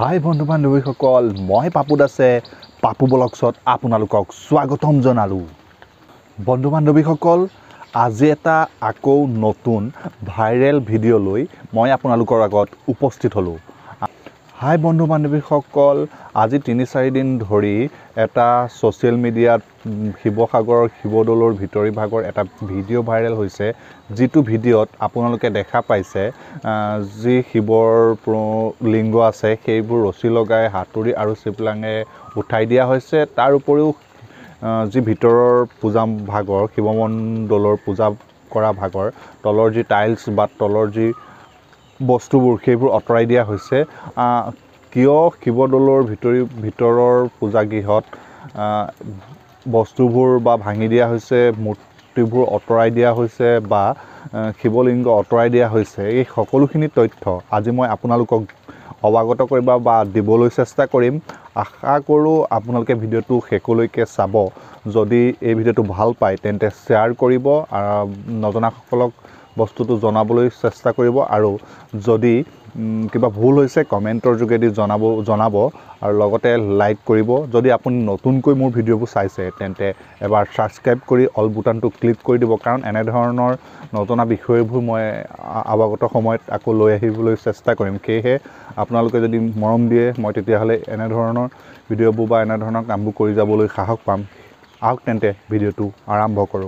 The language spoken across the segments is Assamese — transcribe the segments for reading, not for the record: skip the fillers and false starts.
হাই বন্ধু বান্ধৱীসকল মই পাপু দাসে পাপু ব্লগছত আপোনালোকক স্বাগতম জনালোঁ। বন্ধু বান্ধৱীসকল আজি এটা আকৌ নতুন ভাইৰেল ভিডিঅ' লৈ মই আপোনালোকৰ আগত উপস্থিত হ'লোঁ। হাই বন্ধু বান্ধৱীসকল আজি ৩-৪ দিন ধৰি এটা ছ'চিয়েল মিডিয়াত শিৱসাগৰৰ শিৱদৌলৰ ভিতৰি ভাগৰ এটা ভিডিঅ' ভাইৰেল হৈছে, যিটো ভিডিঅ'ত আপোনালোকে দেখা পাইছে যি শিৱৰ লিংগ আছে সেইবোৰ ৰছী লগাই হাতুৰি আৰু চিপলাঙে উঠাই দিয়া হৈছে। তাৰ উপৰিও যি ভিতৰৰ পূজা ভাগৰ শিৱমণ্ডলৰ পূজা কৰা ভাগৰ তলৰ যি টাইলছ বা তলৰ যি বস্তুবোৰ সেইবোৰ আঁতৰাই দিয়া হৈছে। কিয় শিৱদৌলৰ ভিতৰৰ পূজাগৃহত বস্তুবোৰ বা ভাঙি দিয়া হৈছে, মূৰ্তিবোৰ আঁতৰাই দিয়া হৈছে বা শিৱলিংগ আঁতৰাই দিয়া হৈছে, এই সকলোখিনি তথ্য আজি মই আপোনালোকক অৱগত কৰিব বা দিবলৈ চেষ্টা কৰিম। আশা কৰোঁ আপোনালোকে ভিডিঅ'টো শেষলৈকে চাব। যদি এই ভিডিঅ'টো ভাল পায় তেন্তে শ্বেয়াৰ কৰিব, নজনাসকলক বস্তুটো জনাবলৈ চেষ্টা কৰিব, আৰু যদি কিবা ভুল হৈছে কমেণ্টৰ যোগেদি জনাব আৰু লগতে লাইক কৰিব। যদি আপুনি নতুনকৈ মোৰ ভিডিঅ'বোৰ চাইছে তেন্তে এবাৰ ছাবস্ক্ৰাইব কৰি অল বুটানটো ক্লিক কৰি দিব, কাৰণ এনেধৰণৰ নজনা বিষয়বোৰ মই অৱগত সময়ত আকৌ লৈ আহিবলৈ চেষ্টা কৰিম। সেয়েহে আপোনালোকে যদি মৰম দিয়ে মই তেতিয়াহ'লে এনেধৰণৰ ভিডিঅ'বোৰ বা এনেধৰণৰ কামবোৰ কৰি যাবলৈ সাহস পাম। আহক তেন্তে ভিডিঅ'টো আৰম্ভ কৰোঁ।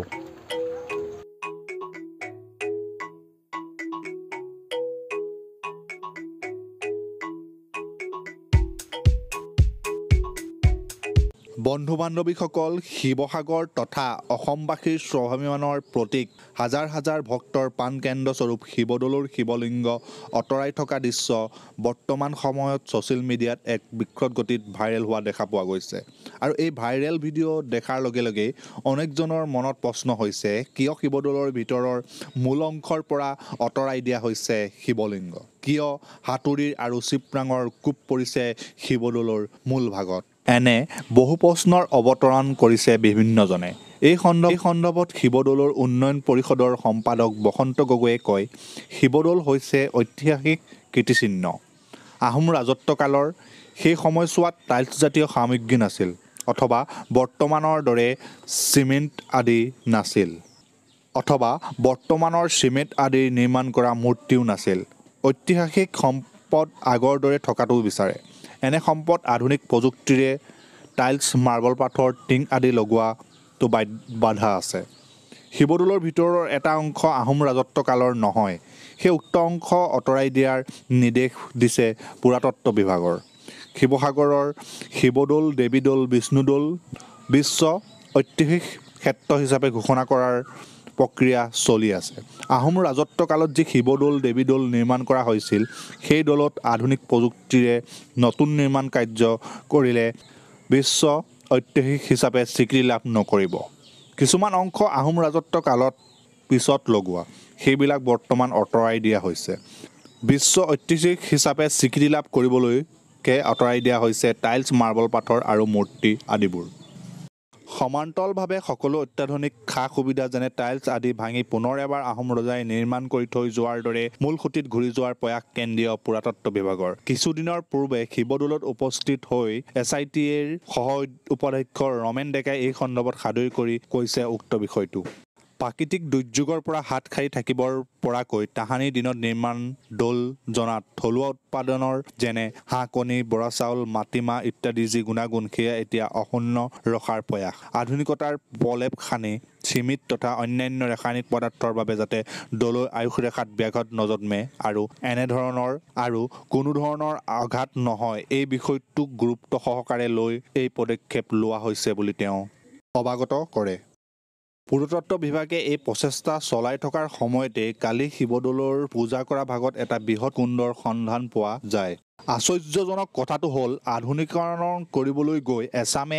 বন্ধু বান্ধৱীসকল শিৱসাগৰ তথা অসমবাসীৰ স্বাভিমানৰ প্ৰতীক হাজাৰ হাজাৰ ভক্তৰ প্ৰাণকেন্দ্ৰস্বৰূপ শিৱদৌলৰ শিৱলিংগ আঁতৰাই থকা দৃশ্য বৰ্তমান সময়ত ছ'চিয়েল মিডিয়াত এক বিকট গতিত ভাইৰেল হোৱা দেখা পোৱা গৈছে। আৰু এই ভাইৰেল ভিডিঅ' দেখাৰ লগে লগে অনেকজনৰ মনত প্ৰশ্ন হৈছে, কিয় শিৱদৌলৰ ভিতৰৰ মূল অংশৰ পৰা আঁতৰাই দিয়া হৈছে শিৱলিংগ? কিয় হাতুৰিৰ আৰু চিপৰাঙৰ কোব পৰিছে শিৱদৌলৰ মূল ভাগত? এনে বহু প্ৰশ্নৰ অৱতৰণ কৰিছে বিভিন্নজনে। এই সন্দৰ্ভত শিৱদৌলৰ উন্নয়ন পৰিষদৰ সম্পাদক বসন্ত গগৈয়ে কয়, শিৱদৌল হৈছে ঐতিহাসিক কীৰ্তিচিহ্ন। আহোম ৰাজত্বকালৰ সেই সময়ছোৱাত টাইলছজাতীয় সামগ্ৰী নাছিল, অথবা বৰ্তমানৰ দৰে চিমেণ্ট আদি নিৰ্মাণ কৰা মূৰ্তিও নাছিল। ঐতিহাসিক সম্পদ আগৰ দৰে থকাটো বিচাৰে। এনে সম্পদ আধুনিক প্ৰযুক্তিৰে টাইলছ, মাৰ্বল পাথৰ, টিং আদি লগোৱাটো বাধা আছে। শিৱদৌলৰ ভিতৰৰ এটা অংশ আহোম ৰাজত্বকালৰ নহয়, সেই উক্ত অংশ আঁতৰাই দিয়াৰ নিৰ্দেশ দিছে পুৰাতত্ত্ব বিভাগৰ। শিৱসাগৰৰ শিৱদৌল, দেৱীদৌল, বিষ্ণুদৌল বিশ্ব ঐতিহাসিক ক্ষেত্ৰ হিচাপে ঘোষণা কৰাৰ প্ৰক্ৰিয়া চলি আছে। আহোম ৰাজত্বকালত যি শিৱদৌল, দেৱীদৌল নিৰ্মাণ কৰা হৈছিল, সেই দৌলত আধুনিক প্ৰযুক্তিৰে নতুন নিৰ্মাণ কাৰ্য কৰিলে বিশ্ব ঐতিহাসিক হিচাপে স্বীকৃতি লাভ নকৰিব। কিছুমান অংশ আহোম ৰাজত্ব কালত পিছত লগোৱা, সেইবিলাক বৰ্তমান আঁতৰাই দিয়া হৈছে। বিশ্ব ঐতিহাসিক হিচাপে স্বীকৃতি লাভ কৰিবলৈকে আঁতৰাই দিয়া হৈছে টাইলছ, মাৰ্বল পাথৰ আৰু মূৰ্তি আদিবোৰ। সমান্তৰালভাৱে সকলো অত্যাধুনিক সা-সুবিধা যেনে টাইলছ আদি ভাঙি পুনৰ এবাৰ আহোম ৰজাই নিৰ্মাণ কৰি থৈ যোৱাৰ দৰে মূল সুঁতিত ঘূৰি যোৱাৰ প্ৰয়াস কেন্দ্ৰীয় পুৰাতত্ত্ব বিভাগৰ। কিছুদিনৰ পূৰ্বে শিৱদৌলত উপস্থিত হৈ SITৰ সহ উপাধ্যক্ষ ৰমেন ডেকাই এই সন্দৰ্ভত সাদৰি কৰি কৈছে উক্ত বিষয়টো। প্ৰাকৃতিক দুৰ্যোগৰ পৰা হাত সাৰি থাকিবৰ পৰাকৈ তাহানিৰ দিনত নিৰ্মাণ দৌল জনাত থলুৱা উৎপাদনৰ যেনে হাঁহ কণী, বৰা চাউল, মাটিমাহ ইত্যাদি যি গুণাগুণ, সেয়া এতিয়া অক্ষুণ্ণ ৰখাৰ প্ৰয়াস। আধুনিকতাৰ প্ৰলেপ সানি চিমিট তথা অন্যান্য ৰাসায়নিক পদাৰ্থৰ বাবে যাতে দৌলৰ আয়ুসৰেখাত ব্যাঘাত নজন্মে আৰু কোনো ধৰণৰ আঘাত নহয়, এই বিষয়টোক গুৰুত্ব সহকাৰে লৈ এই পদক্ষেপ লোৱা হৈছে বুলি তেওঁ অৱগত কৰে। পুৰাতত্ত্ব বিভাগে এই প্ৰচেষ্টা চলাই থকাৰ সময়তে কালি শিৱদৌলৰ পূজা কৰা ভাগত এটা বৃহৎ কুণ্ডৰ সন্ধান পোৱা যায়। আশ্চৰ্যজনক কথাটো হ'ল, আধুনিকীকৰণ কৰিবলৈ গৈ এচামে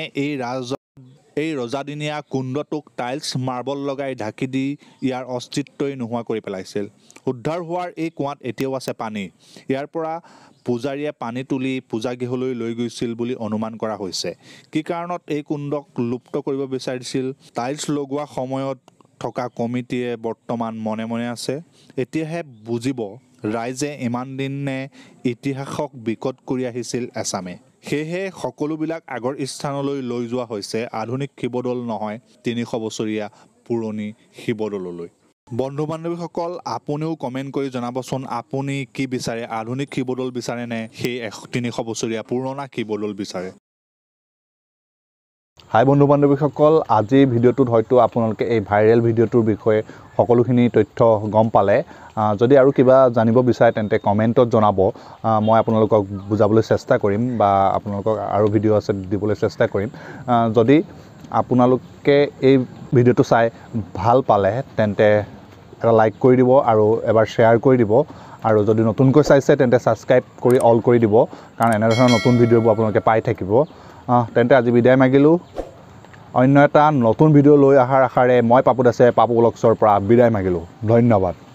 এই ৰজাদিনীয়া কুণ্ডটোক টাইলছ, মাৰ্বল লগাই ঢাকি দি ইয়াৰ অস্তিত্বই নোহোৱা কৰি পেলাইছিল। উদ্ধাৰ হোৱাৰ এই কুঁৱাত এতিয়াও আছে পানী। ইয়াৰ পৰা পূজাৰীয়ে পানী তুলি পূজাগৃহলৈ লৈ গৈছিল বুলি অনুমান কৰা হৈছে। কি কাৰণত এই কুণ্ডক লুপ্ত কৰিব বিচাৰিছিল? টাইলছ লগোৱা সময়ত থকা কমিটিয়ে বৰ্তমান মনে মনে আছে। এতিয়াহে বুজিব ৰাইজে ইমান দিনে ইতিহাসক বিকট কৰি আহিছিল এছামে। সেয়েহে সকলোবিলাক আগৰ স্থানলৈ লৈ যোৱা হৈছে আধুনিক শিৱদৌল নহয় ৩০০ বছৰীয়া পুৰণি শিৱদৌললৈ। বন্ধু বান্ধৱীসকল, আপুনিও কমেণ্ট কৰি জনাবচোন আপুনি কি বিচাৰে, আধুনিক শিৱদৌল বিচাৰে নে সেই ৩০০ বছৰীয়া পুৰণা শিৱদৌল বিচাৰে। হাই বন্ধু বান্ধৱীসকল, আজিৰ ভিডিঅ'টোত হয়তো আপোনালোকে এই ভাইৰেল ভিডিঅ'টোৰ বিষয়ে সকলোখিনি তথ্য গম পালে। যদি আৰু কিবা জানিব বিচাৰে তেন্তে কমেণ্টত জনাব, মই আপোনালোকক বুজাবলৈ চেষ্টা কৰিম বা আপোনালোকক আৰু ভিডিঅ' আছে দিবলৈ চেষ্টা কৰিম। যদি আপোনালোকে এই ভিডিঅ'টো চাই ভাল পালে তেন্তে এটা লাইক কৰি দিব আৰু এবাৰ শ্বেয়াৰ কৰি দিব, আৰু যদি নতুনকৈ চাইছে তেন্তে ছাবস্ক্ৰাইব কৰি অল কৰি দিব, কাৰণ এনেধৰণৰ নতুন ভিডিঅ'বোৰ আপোনালোকে পাই থাকিব। তেন্তে আজি বিদায় মাগিলোঁ। অন্য এটা নতুন ভিডিঅ' লৈ অহাৰ আশাৰে মই পাপু দাসে পাপু ব্লগছৰ পৰা বিদায় মাগিলোঁ। ধন্যবাদ।